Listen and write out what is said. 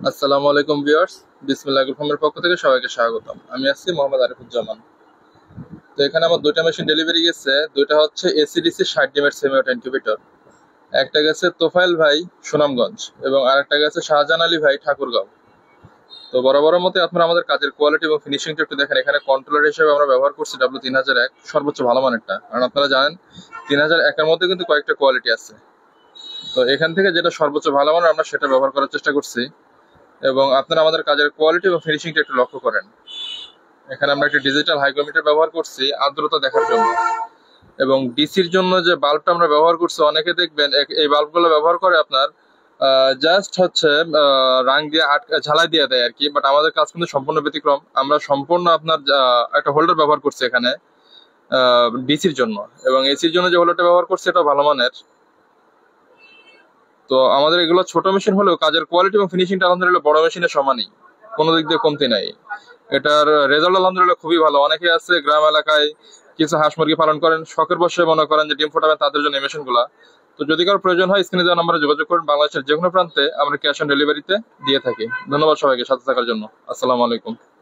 আসসালামু আলাইকুম ভিউয়ার্স, বিসমিল্লাহ ফার্মের পক্ষ থেকে সবাইকে স্বাগতম। আমি আছি মোহাম্মদ আরিফুজ্জামান। তো এখানে আমার দুইটা মেশিন ডেলিভারি গেছে। দুইটা হচ্ছে এসিডিসি 60 ডিমের সেমি অটো ইনকিউবেটর। একটা গেছে তোফায়েল ভাই সুনামগঞ্জ এবং আরেকটা গেছে শাহজাহান আলী ভাই ঠাকুরগাঁও। তো বরাবরের মতে আপনারা আমাদের কাজের কোয়ালিটি এবং ফিনিশিংটা একটু দেখেন। এখানে কন্ট্রোলার হিসেবে আমরা ব্যবহার করছি W3001, সর্বোচ্চ ভালো মানেরটা। কারণ আপনারা জানেন 3001 মধ্যে কিন্তু কয়েকটা কোয়ালিটি আছে। তো এখান থেকে যেটা সর্বোচ্চ ভালো মানের আমরা সেটা ব্যবহার করার চেষ্টা করছি। এবং আপনারা আমাদের কাজের কোয়ালিটি এবং ফিনিশিংটা একটু লক্ষ্য করেন। এখানে আমরা একটা ডিজিটাল হাইগ্রোমিটার ব্যবহার করছি আর্দ্রতা দেখার জন্য, এবং ডিসির জন্য যে বাল্বটা আমরা ব্যবহার করছি, অনেকে দেখবেন এই বাল্বগুলো ব্যবহার করে আপনার জাস্ট হচ্ছে রাং দিয়ে ঝালাই দিয়ে দেয় আর কি। বাট আমাদের কাজ কিন্তু সম্পূর্ণ ব্যতিক্রম। আমরা সম্পূর্ণ আপনার একটা হোল্ডার ব্যবহার করছি এখানে ডিসির জন্য, এবং এসির জন্য যে হোল্ডারটা ব্যবহার করছি এটা ভালো মানের। তো আমাদের এগুলো ছোট মেশিন হলেও কাজের কোয়ালিটি এবং ফিনিশিংটা আলহামদুলিল্লাহ বড় মেশিনের সমানই, কোনো দিক দিয়ে কমতি নাই। এটার রেজাল্ট আলহামদুলিল্লাহ খুবই ভালো। অনেকে আছে গ্রাম এলাকায় কিছু হাঁস মুরগি পালন করেন, শখের বসে মনে করেন যে ডিম ফোটাবেন, তাদের জন্য এই মেশিন গুলা। তো যদি কারো প্রয়োজন হয় স্ক্রিনে দেওয়া নাম্বারে যোগাযোগ করেন। বাংলাদেশের যে কোনো প্রান্তে আমরা ক্যাশ অন ডেলিভারিতে দিয়ে থাকি। ধন্যবাদ সবাইকে সাথে থাকার জন্য। আসসালামু আলাইকুম।